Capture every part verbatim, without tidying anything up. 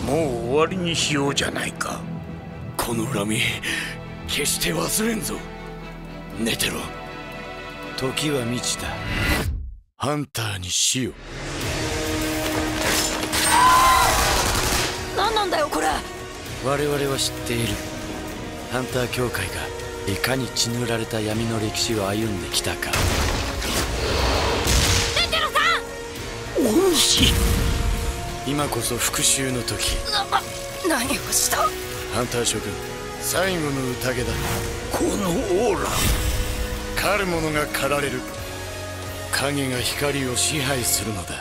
もう終わりにしようじゃないか。 この恨み決して忘れんぞ。寝てろ。時は満ちた。ハンターに死よ。 何なんだよこれ。 我々は知っている。ハンター協会がいかに血塗られた闇の歴史を歩んできたか。 テテロさん。 お主、 今こそ復讐の時。 何をした。 ハンター諸君、最後の宴だ。 このオーラ。 狩る者が狩られる。影が光を支配するのだ。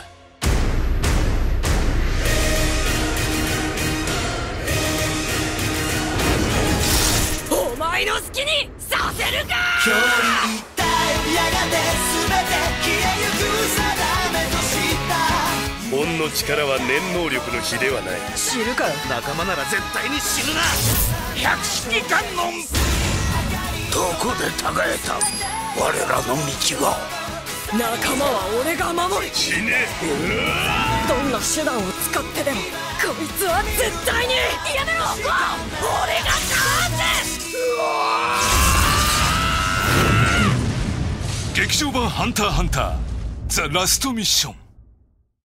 お前の好きにさせるか。 距離一体やがて全て消えゆく定めとした。 恩の力は念能力の比ではない。 知るかよ。 仲間なら絶対に死ぬな。 百式観音、どこで耕えた我らの道は。 仲間は俺が守る。 死ね。 どんな手段を使ってでもこいつは絶対にやめろ。俺が勝つ。 劇場版ハンターハンターザ・ラストミッション。